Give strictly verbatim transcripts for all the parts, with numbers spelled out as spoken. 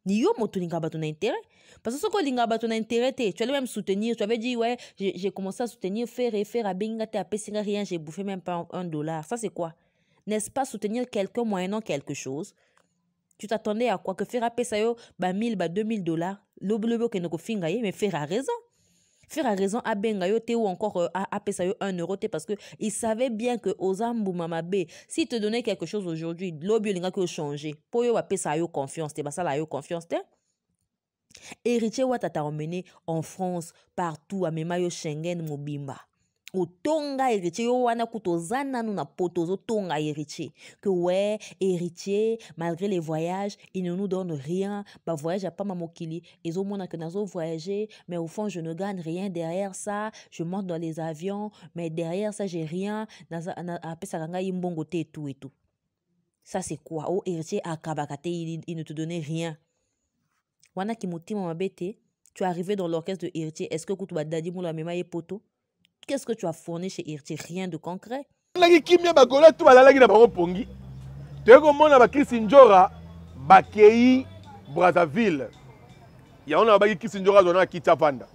Ni yo moto linga bato na intérêt. Parce que ce que linga bato na intérêt, tu allais même soutenir. Tu avais dit, ouais, j'ai commencé à soutenir, faire et faire, à benga te appeler rien, j'ai bouffé même pas un dollar. Ça, c'est quoi? N'est-ce pas soutenir quelqu'un moyennant quelque chose? Tu t'attendais à quoi? Que faire appeler ça yo, bah mille, bah deux mille dollars. L'oblobo que nous finga mais faire à raison. Faire à raison à bengayo te ou encore à appeler ça yo un euro te parce que il savait bien que aux ambou mamabe, s'il te donnait quelque chose aujourd'hui, l'obio linga que changer. Pour yo appeler ça yo confiance, te basa la yo confiance te. Héritier Ouattara t'a emmené en France, partout, à Memayo Schengen, Mobimba. Au tonga héritier, yo wana kutozana nous na potozo tonga héritier. Que ouais, héritier, malgré les voyages, il ne nous donne rien. Bah voyage à pas mamokili. Ils ont mon que nazo voyager, mais au fond je ne gagne rien derrière ça. Je monte dans les avions, mais derrière ça j'ai rien. Après ça ganga imbongo te et tout et tout. Ça c'est quoi? Oh héritier akabakate, il, il ne te donnait rien. Wana kimutima mabete, tu es arrivé dans l'orchestre de héritier. Est-ce que kutuba dadi moula mema ye poto? Qu'est-ce que tu as fourni chez héritier? Rien de concret. Lagi kimia bagola tu balalagi na bango pongi. Tu es comme on Kisinjora bakei Brazzaville. Ya on a baki Kisinjora zona kitavanda.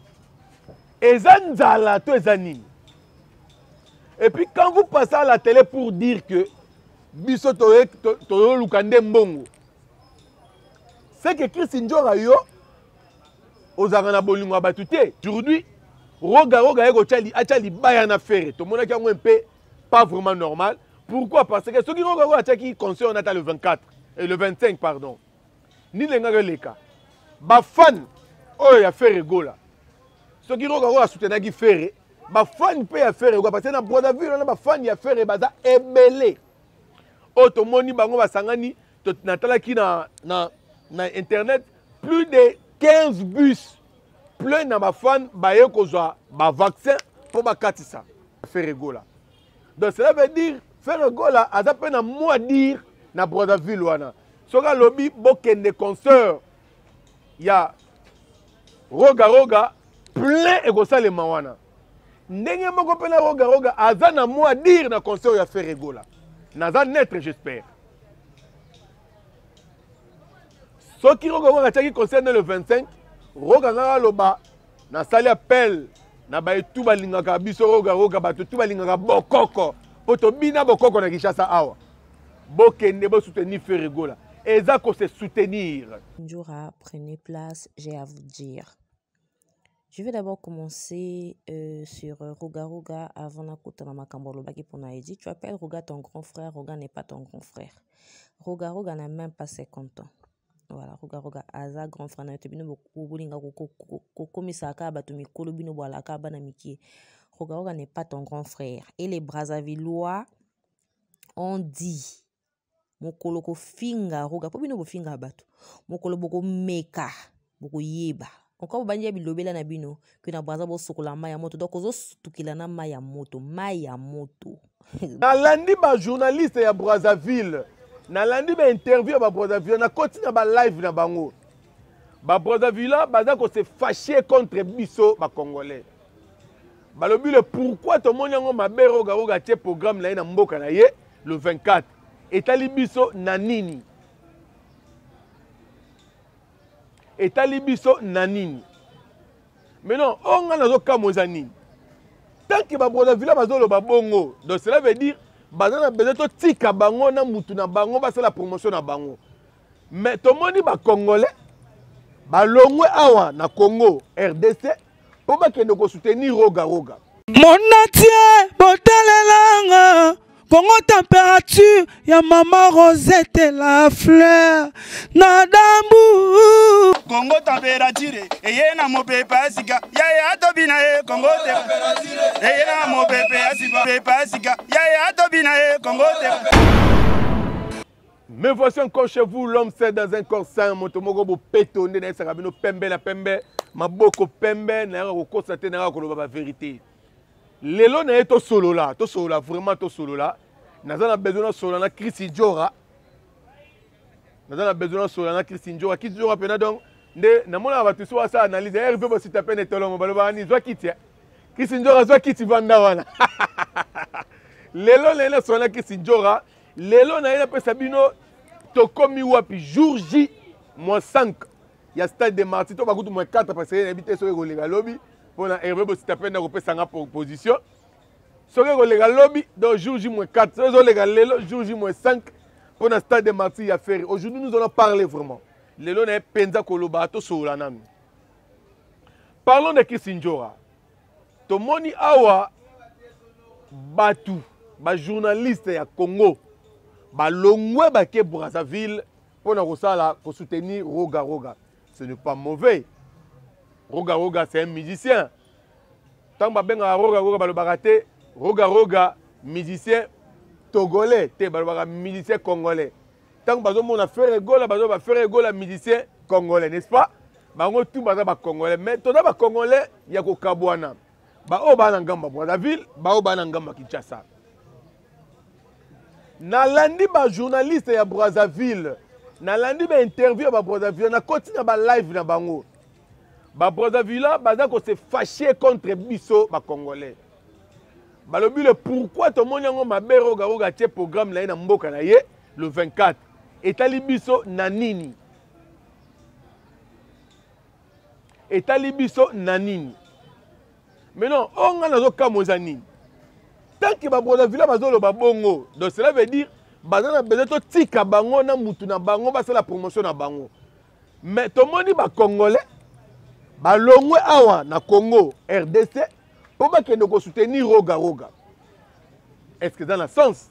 Ezanzala to ezanini. Et puis quand vous passez à la télé pour dire que biso to to lukande mbongo. C'est que Kisinjora yo ozarana bolingo abatute. Aujourd'hui Roga Roga ego chali achali baya na faire. Tout le monde qui a un peu pas vraiment normal. Pourquoi? Parce que ceux qui Roga Roga achaki conseil on attend le vingt-quatre et le vingt-cinq pardon. Ni lenga leka. Ba fan oh ya faire gola. Ceux qui Roga Roga soutenir qui faire ba fan peut ya faire gola parce que na Brazzaville on a ba fan ya faire baza ebelé. Oh to moni bango basangani to natala ki na na na internet plus de quinze bus. Plein de ma fan baye kozwa ba vaccin pour ba katisa faire gola. Donc cela veut dire faire gola aza pe na moi dire na Brazzaville wana. Soka lobby bokende concert ya Roga Roga plein et kosalema wana. Ndenge moko pe na Roga Roga aza na moi dire na concert ya faire gola. Naza naître j'espère. Soki Roga Roga taki concert le vingt-cinq Roga Roga loba na sali appel na ba etu balingaka biso Roga Roga bato tu balingaka bokoko poto bina bokoko na Kinshasa awa bokende bo soutenir faire gola eza ko se soutenir. Njora, prenez place, j'ai à vous dire. Je vais d'abord commencer euh, sur euh, Roga Roga avant na kutana makambo lobaki pour naidi. Tu appelles Roga ton grand frère, Roga n'est pas ton grand frère. Roga Roga n'a même pas cinquante ans. Voilà, Roga Roga aza grand frère na tebino bolinga ko komisa ka bato mikolo bino boala ka bana miki. Roga Roga n'est pas ton grand frère et les Brazzavillois ont dit mokolo ko finga Roga po bino bo finga bato. Mokolo boko meka boko yeba. Encore banja bilobela na bino que na Brazza bo sokola maya moto donc ozo tukila na maya moto maya moto. Na landi ba journaliste ya Brazzaville. Na landi ba interview ba Brazzaville na continue ba live na bango. Ba Brazzaville baza ko se fâcher contre biso ba congolais. Ba lobi le pourquoi to monyango mabe Roga Roga tie programme na na mboka na ye le vingt-quatre. Etali biso na nini? Etali biso na nini? Mais non, on a nazo kamoza nini? Tant que ba Brazzaville bazo lo ba bongo. Donc cela veut dire bazana besoin to tika bango na mutu na bango ba la promotion na bango. Mais to moni ba congolais ba longwe awa na Congo R D C pour ba kende ko soutenir Roga Roga. Mon atie botalelanga Congo température ya maman Rosette la fleur Nadambu Congo température eye na mopepe asika ya ya tobina e Congo température eye na mopepe asika pepe asika ya ya tobina e Congo température. Mais voici encore chez vous l'homme c'est dans un corps sain motomogo bo pétonné na sakabino pembe la pembe maboko pembe na ko constater na ko ba vérité. Lelo na eto solo là, to solo là, vraiment to solo là. Naza na besoin de solo na Kisinjora. Naza na besoin de solo na Kisinjora. Kisinjora pena donc nde na mona ba tu so ça analyse. R V bo si ta peine tolo mo baloba ni zwa kitia. Kisinjora zwa kiti vanda wana. Lelo na solo na Kisinjora. Lelo na ina pesa bino to komi wapi jour J moins cinq. Il y a stade de Marty, tu vas moins quatre parce qu'il y a habité sur le lobby. Pour la Hervé, si tu as peine de repérer sa position. Sur le lobby, donc jour J moins quatre. Sur le jour J moins cinq. Pour le stade de Marty, il y a fait. Aujourd'hui, nous allons parler vraiment. Le long est Penza Koloba, tout sur la nami. Parlons de Kisinjora. Tomoni Awa, Batu, ba journaliste ya Congo, ba longwe ba ke Brazzaville pour pour soutenir Roga Roga. Ce n'est pas mauvais. Roga Roga, c'est un musicien. Tant que ben Roga Roga ba le baraté, Roga Roga, musicien togolais, te ba musicien congolais. Tant que bazo mona faire gola, bazo ba faire gola musicien congolais, n'est-ce pas? Bango tout baza ba congolais, mais tout ba congolais ya ko kabwana. Ba o ba na ngamba Brazzaville, ba o ba na ngamba Kinshasa. Na landi ba journaliste ya Brazzaville, na landi ba interview ba Brazzaville, na continue ba live na bango. Ba Brazzaville baza ko se fâcher contre biso ba congolais. Ba le but pourquoi to monyango mabe Roga Roga tie programme la na mboka na ye le vingt-quatre. Etali biso na nini? Etali biso na nini? Mais non, on a nazo kamozani. Tant que ba Brazzaville bazo lo ba bongo, donc cela veut dire bazana besoin to tika bango na mutu na bango ba la promotion na bango. Mais to moni ba congolais ba longwe awa na Congo R D C pour ba kende ko soutenir Roga Roga. Est-ce que dans le sens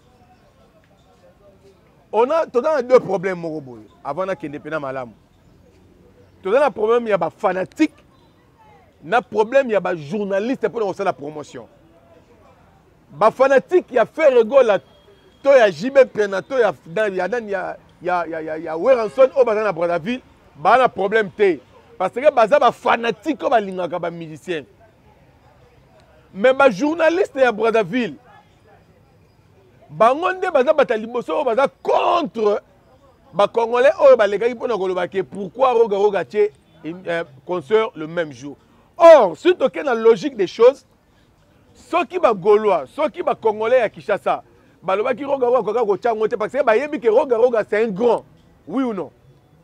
on a tout dans deux problèmes moroboy avant na kende pena malamu. Tout dans le problème il y a ba fanatique. Na problème il y a ba journaliste pour lancer la promotion. Ba fanatique il y a fait rigole to ya J B Prenato ya dans ya dans ya ya ya ya Weranson au bazana Brazzaville ba na problème té parce que baza ba fanatique ko ba lingaka ba musicien. Mais ba journaliste ya Brazzaville bangonde baza bataliboso baza contre ba congolais o ba legaki pona koloba ke pourquoi Roga Roga tie concert le même jour. Or, si tu as la logique des choses, ceux qui sont Gaulois, ceux qui sont Congolais à Kinshasa, parce que Roga Roga c'est un grand. Oui ou non?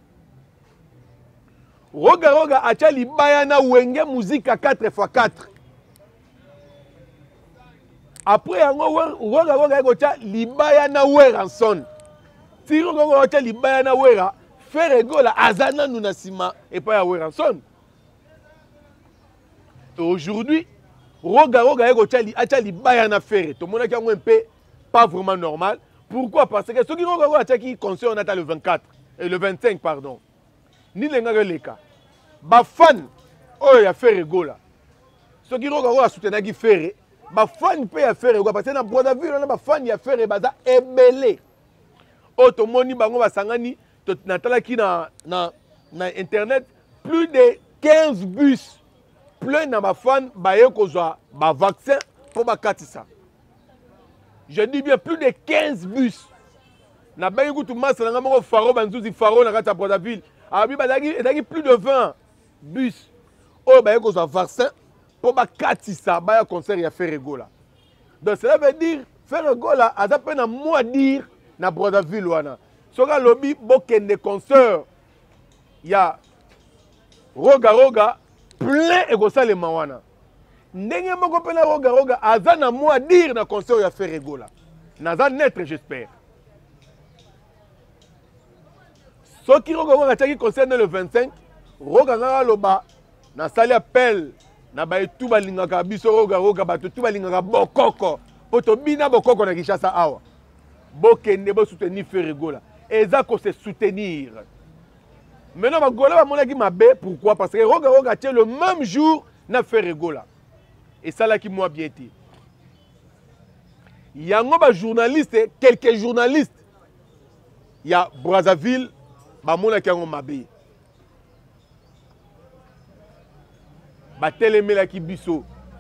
Roga Roga a tchali bayana wenge musique à quatre fois quatre. Après, Roga Roga a tchali bayana weranson. Si Roga Roga a tchali bayana wera, faire gola azana nunasima et pas à weranson. Aujourd'hui, Roga Roga a tchali bayana faire. Tout le monde a un peu pas vraiment normal. Pourquoi? Parce que ceux qui Roga Roga a tchali concert on a le vingt-quatre et le vingt-cinq pardon. Ni les gars les cas. Ba fan oh ya faire gola. Ceux qui Roga Roga a soutenu qui faire. Ba fan peut ya faire gola parce que na Brazzaville on a ba fan ya faire baza ebelé. Oh tout le monde bango ba sangani na talaki na na na internet plus de quinze bus. Plein de fans baye kozwa ba vaccin pour ba katisa. Je dis bien plus de quinze bus. Na baye kutu masa na ngamo faro banzuzi faro na kata Brazzaville. Abi badagi edagi plus de vingt bus. O baye kozwa vaccin pour ba katisa ba concert ya faire gola. Donc cela veut dire faire gola aza pe na moi dire na Brazzaville wana. Soka lobby bokende concert ya Roga Roga plein et comme ça les mawana. Ndenge moko pena Roga Roga azana moi dire na concert ya faire gola. Naza net j'espère. Ce qui Roga Roga taki concert le vingt-cinq, Roga Roga loba na sali appel na ba tout balingaka biso Roga Roga ba tout balingaka bokoko. Poto bina bokoko na Kinshasa awa. Bokende bo soutenir faire gola. Eza ko se soutenir. Maintenant, ma gola va monaki mabe. Pourquoi? Parce que Roga Roga tient le même jour na fait gola. Et ça là qui m'a bien dit. Il y a un journaliste, quelques journalistes. Il y a Brazzaville, ba monaki ngo mabe. Ba teleme la ki biso.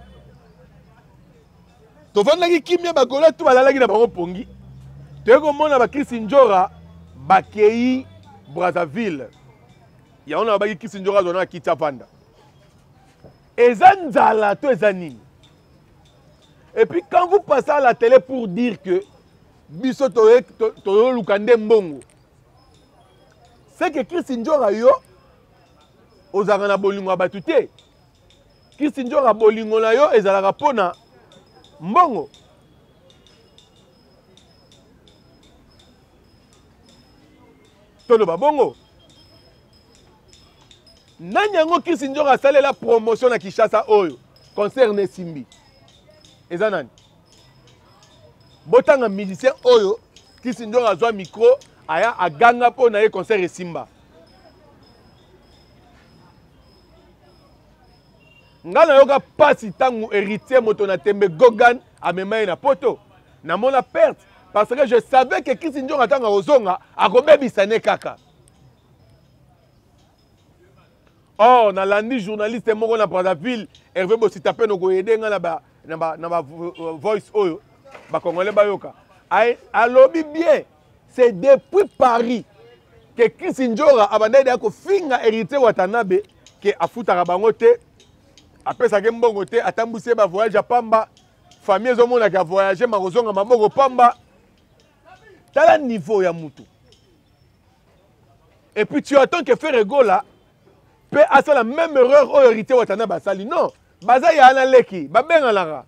To vanda ki kimia ba gola tout balala ki na bango pongi. To ko mona ba Kisinjora ba kei Brazzaville. Il y a un qui s'est donné à Kitavanda. Et Zanzala, tout est anime. Et puis quand vous passez à la télé pour dire que Biso Tore Lukande Mbongo, c'est que Christ Njora yo ozanga na bolingo ya bato te. Christ Njora bolingo na yo ezalaka mpona mbongo. Toloba bongo. Nani yango Christ Njora asalela promotion na Kinshasa oyo concerne Simbi. Eza nani? Botanga musicien oyo Christ Njora azwa micro aya aganga po na ye concert Simba. Ngana yoka pasi tangu héritier moto na tembe Gogan amemaye na poto. Na mona perte parce que je savais que Christ Njora tanga ozonga akobebisa ne kaka. Oh, na landi journaliste moko na Brazzaville, Hervé Bositape no goyede nga na ba na ba na ba voice oyo ba congolais bayoka. Ay alobi bien, c'est depuis Paris que Christ Njora abandede ko finga héritier Watanabe que afutaka bango te. Apesa ke mbongo te atambuse ba voyage pamba, famille ezomona ka voyager makozonga maboko pamba. Tala niveau ya mutu. Et puis tu attends que faire Gola peut faire la même erreur au hérité Watanabe basali. Non, baza ya na leki, ba benga lara.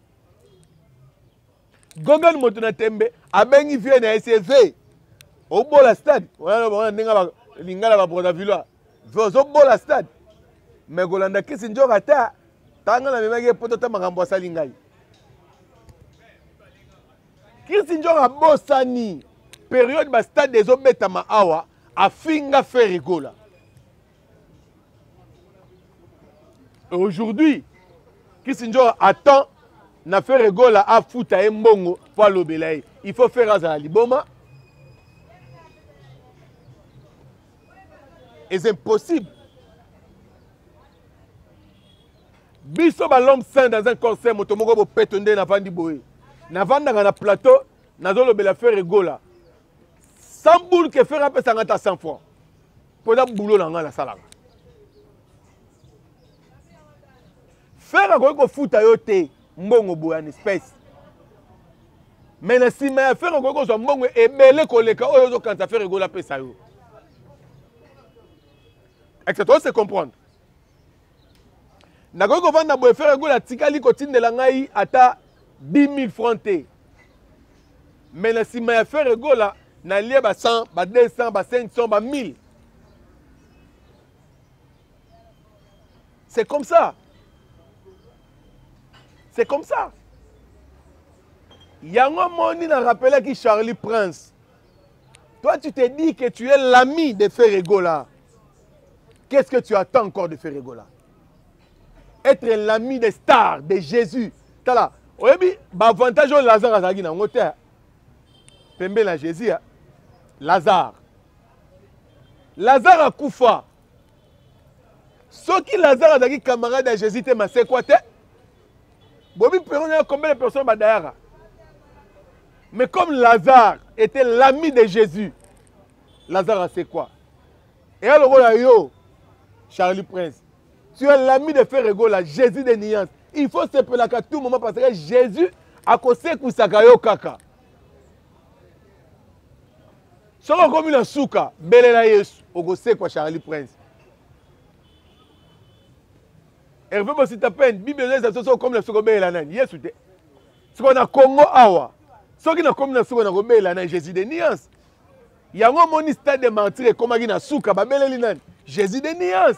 Gogan moto na tembe abengi vie na S V. Au bola stade, wana wana ndinga ba lingala ba Brazzaville. Zo bola stade. Mais Golanda Christ Njora ta tanga na memage poto ta makambo asali ngai. Christ Njora bosani période ba stade des obeta ma awa afinga faire rigola. Aujourd'hui, Christ Njora attend na faire rigola a futa e mbongo pour lobelai. Il faut faire azala liboma. Et c'est impossible. Biso ba l'homme saint dans un concert motomoko bo petonde na vandi boye. Na vanda na plateau, na zolo bela faire rigola. Sans boule que faire un peu cinquante à cent fois. Pour ça boulot na nga la salanga. Faire ko ko futa yo te mbongo boya en espèce. Mais na sima faire ko ko so mbongo ebele koleka oyo zo kanta faire rigola pesa yo. Est-ce que tu sais comprendre? Nako ko vanda boye faire rigola tikali ko tindela ngai ata dix mille francs te. Mais na sima ya faire rigola na lié ba cent, ba deux cents, ba cinq cents, ba mille. C'est comme ça. C'est comme ça. Yango moni na rappelé qui Charlie Prince. Toi tu te dis que tu es l'ami de Ferregola. Qu'est-ce que tu attends encore de Ferregola? Être l'ami des stars, de Jésus. Tala, oyebi ba avantage de Lazare azaki na ngote. Pembe na Jésus. Lazare. Lazare a koufa. Ce qui Lazare a dit camarade de Jésus, c'est quoi? Bobi Perron, combien de personnes badayara? Mais comme Lazare était l'ami de Jésus, Lazare c'est quoi? Et alors yo, Charlie Prince, tu es l'ami de Ferregola, Jésus de Niance. Il faut se plaindre à tout moment parce que Jésus a causé kusakayo kaka. Soko comme une souka, belela Yesu, ogose quoi Charlie Prince. Hervé Bositape, Bible est comme le souko belela nan. Yesu te. Ce qu'on a Congo awa. Ce qui na comme le souko na belela nan Jésus de Niance. Yango moni stade de martyr comme na souka ba beleli nan. Jésus de Niance.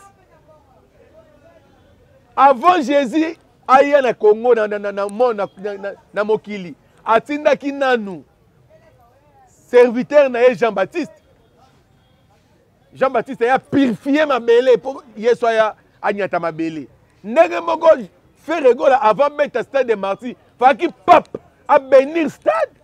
Avant Jésus aya na Congo na na na na na na mokili. Atinda kinanu. Serviteur na Jean-Baptiste. Jean-Baptiste a purifié ma belé pour Yesu aya anyata ma belé. Ndenge moko Ferregola avant mettre stade de martyr, fa ki pape a bénir stade.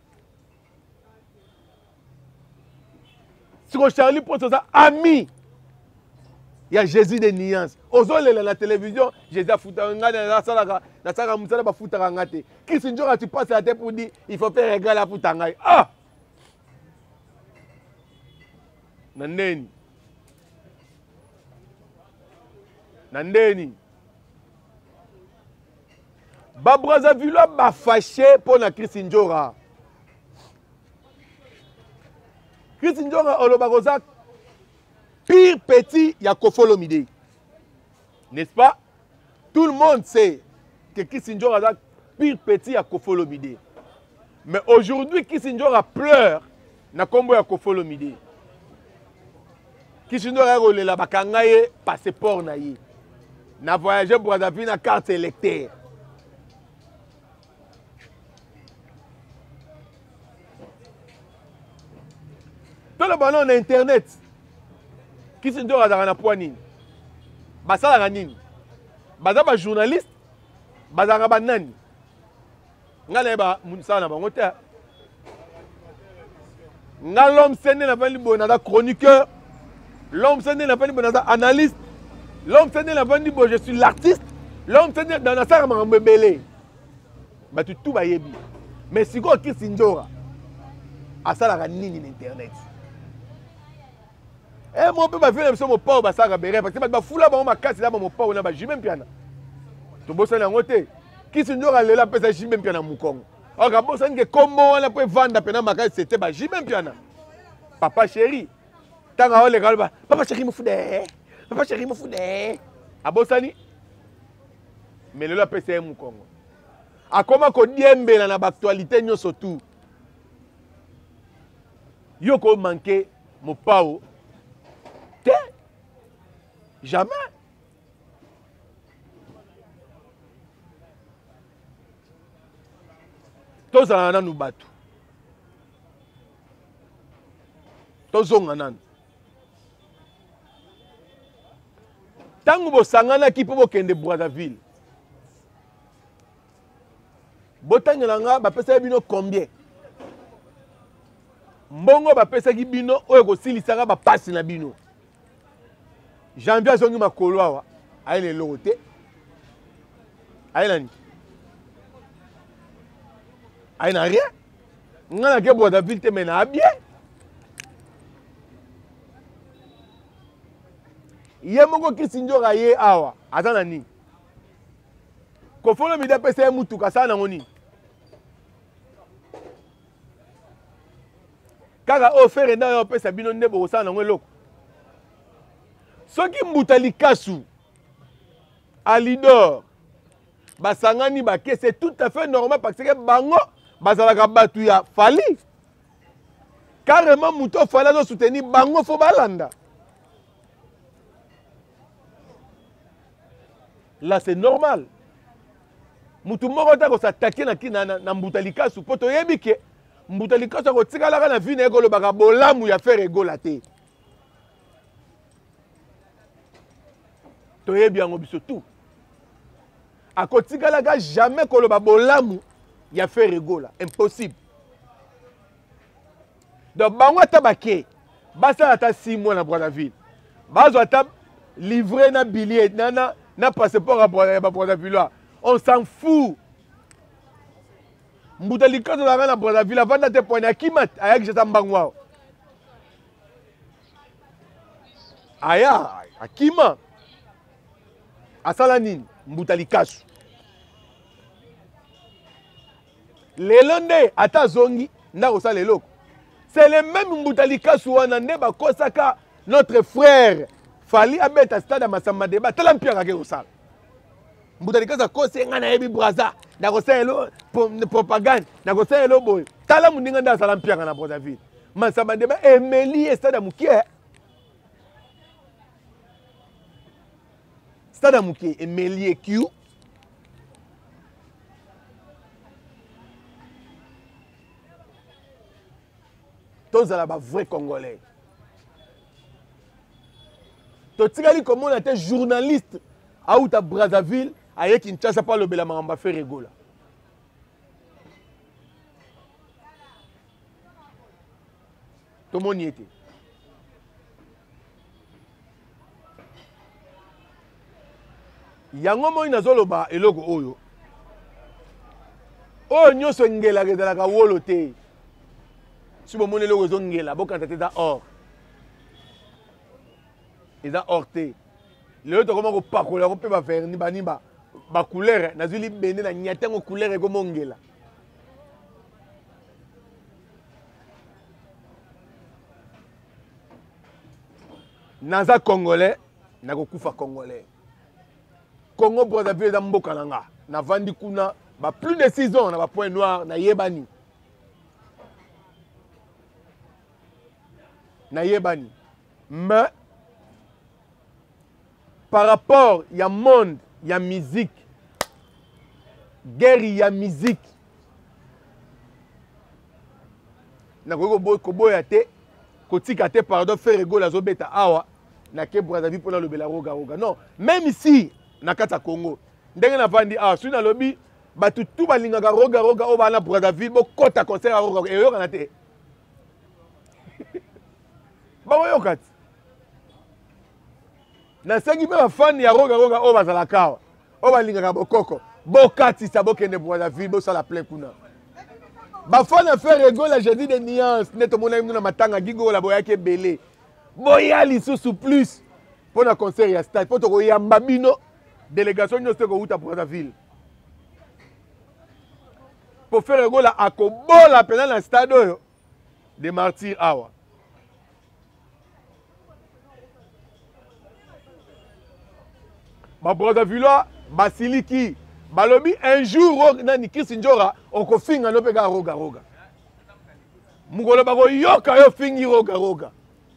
Sur Charlie Prince ça ami. Il y a Jésus de Niance. Ozole la télévision, Jésus a foutu ngana na sala na sala musala ba foutu ngate. Qui sinjora tu passes la tête pour dire il faut faire régal la foutu ngai. Ah! Nandeni. Nandeni. Ba Brazzaville ba fâché pour na Christ Njora. Christ Njora oloba koza pire petit, il y a Kofolomide. N'est-ce pas? Tout le monde sait que Kissinger a pire petit à Kofolomide. Mais aujourd'hui, Kissinger a pleure na kombo ya Kofolomide. Kissinger a rolé la bakangaye passeport na ye. Na voyagé Brazzaville na carte électeur. Tout le ballon na internet. Kissinger a na poignine. Basala na nini? Baza ba journaliste, baza ba nani? Ngale ba munsana ba ngota. Ngalom sende na vandi bo na chroniqueur. L'homme sende na vandi bo na analyste. L'homme sende na vandi bo je suis l'artiste. L'homme sende dans na sara ma mbebele. Ba tu tout ba yebi. Mais si ko Kissinger asala ka nini na internet. Eh mon peuple va faire mon pauvre basara béré parce que ba fula ba ma casse là mon pauvre na ba jimem piana. To bossa na ngote. Kissinger a lela pesa jimem piana mukongo. Oka bossa nge kombo wana pe vanda pena makasi c'était ba jimem piana. Papa chéri. Tanga ole kalba. Papa chéri me foude. Papa chéri me foude. A bossa ni. Mais lela pesa mukongo. A koma ko diembe na ba actualité nyoso tout. Yo ko manquer mon pao. Jamais. Tous en nous battu. Tous en nan. Tango bo sangana ki po kende Brazzaville. Botanya nanga ba pesa bino combien? Mbongo ba pesa ki bino oyo ko silisanga ba passe na bino. Janvier zongi makolo awa aile lote aile ni aile rien ngana ke Brazzaville te mena bien ye moko Kissinger aye awa azana ni Kofolomide pesa mutuka sana ngoni kaka ofere na yo pesa bino ndebo sana ngoloko. Soki mbutali kasu alidor basangani bake c'est tout à fait normal parce que bango bazalaka batu ya fali carrément muto fala zo soutenir bango fo balanda. Là c'est normal. Mutu moko ta ko s'attaquer na kina na mbutali kasu poto yebike mbutali kasu ko tikala na vine ekolo baka bolamu ya faire egola te. Toyebi yango biso tout. Akotikalaka jamais koloba bolamu ya faire egola, impossible. Donc bango tabake, basa ata six mois na Brazzaville. Bazo ata livré na billet na na na passeport à Brazzaville. On s'en fout. Mbutali kazo la na Brazzaville avant d'être point à kimat ayak jeta mbangwa. Aya, akima. Asala nini mbutali kasu lelo nde ata zongi nda kosala eloko c'est le même mbutali kasu wana nde bakosaka notre frère Fali abeta stade Masamba Deba tala mpia ke kosala mbutali kasu akosi nga na yebi Brazza na kosala elo propagande na kosala elo boy tala mundinga nda asala mpia na Brazzaville Masamba Deba emeli stade mukie Stade Mouké et Mélié Q. Tous à la vrai Congolais. Totikali comme on était journaliste à Outa Brazzaville, à Kinshasa pas le Belamamba fait rigola. Tout le monde y était. Yango mo inazoloba eloko oyo oyo nyoso ngela gezalaka wolo te si bomoni eloko ezongela bokanta te eza or eza or te lelo tokoma kopakola yango mpe baverni bani bacouleur nazwi libende na nya ntango couleur ekomongela naza congolais nakokufa congolais. Congo Brazzaville eza mboka na nga navandi kuna ba plus de six ans na ba point noir na yebani na yebani mais par rapport ya monde ya musique guerre ya musique nakoki koboya te kotika te pardon faire ego la zobeta awa na ke Brazzaville pona lobela roga roga non même ici na kata Congo ndenge na vandi awa sui na lobi batu tu balingaka roga roga o bana Brazzaville bo kota concert a roga eyo kana te ba yoka ti na sengi me ba fan ya roga roga o bazala kawa o balingaka bokoko bokati sa bokende Brazzaville bo sala plein kuna ba fan a faire ego la jeudi de nuance neto mona na matanga gigo la boyake belé boyali sous plus pour na concert ya stade pour to yamba bino délégation nyose ko uta Brazzaville pour faire ego la akobola pena na stade oyo de martyrs awa ba Brazzaville basiliki balobi un jour nani Kisinjora okofinga no pega roga roga mukolo bako yoka yo fingi roga roga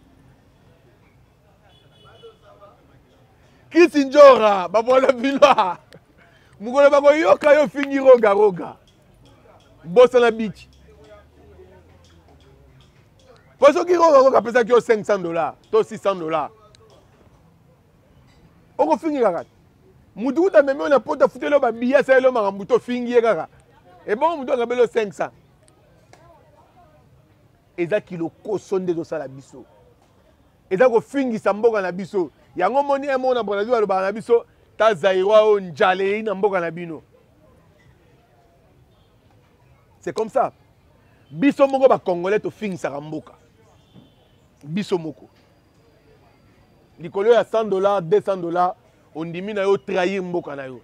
Kisinjora ba Brazzaville mukolo bako yoka yo fingi roga roga bossa na beach poso ki roga roga pesa ki cinq cents dollars to six cents dollars oko fingi kaka mutu ta meme na pota futelo ba biya sa lo marambuto fingi kaka e bon mutu ngabelo cinq cents eza kilo kosonde do sala biso eza ko fingi sa mboka na biso yango moni e mona Brazzaville lo ba na biso ta zairwa o njale na mboka na bino c'est comme ça biso moko ba congolais to fingi sa mboka biso moko likolo ya cent dollars deux cents dollars on dimi na yo trahir mboka na yo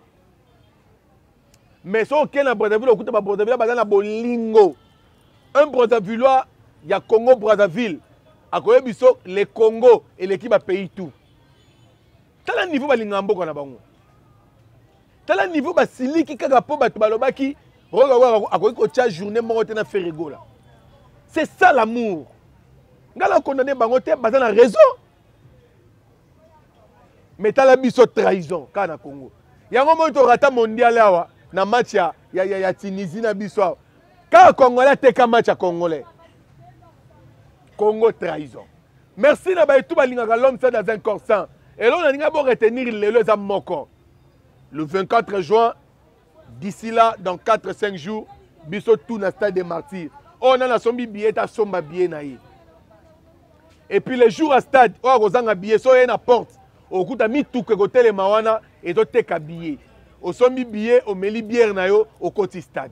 mais so ke na Brazzaville okuta ba Brazzaville ba na bolingo un Brazzavillois ya Congo Brazzaville akoye biso le Congo et l'équipe a pays tout tala niveau ba linga mboka na bango tala niveau ba siliki kaka po bato balobaki roga roga akoye ko tia journée moko te na ferego là c'est ça l'amour ngala condamner bango te baza na raison mais t'as la biso trahison kana Congo yango mo to rata mondial awa na match ya ya ya Tunisie na biso ka Congolais te ka match ya Congolais Congo trahison merci na ba tout balingaka l'homme c'est dans un corps sain et là on a ninga bo retenir lelo za moko le vingt-quatre juin d'ici là dans quatre cinq jours biso tout na stade des martyrs on a na sombi billet ta somba billet na yi et puis les jours à stade o kozanga billet so na porte okuta mituke kotelema wana ezoteka billet osombi billet omeli bière na yo okoti stade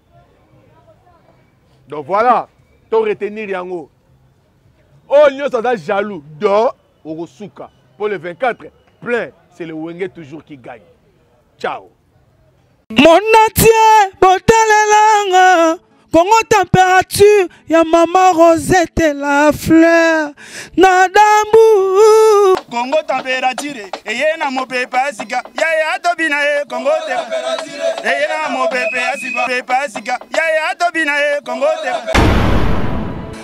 donc voilà to retenir yango oh nyonso aza jaloux do okosuka pour le vingt-quatre plein c'est le Wenge toujours qui gagne ciao monatie botalelanga Congo température ya maman Rosette la fleur Nadambu Congo température eye na mopepa sika ya ya tobina e Congo température eye na mopepa sika pepa sika ya ya tobina e Congo température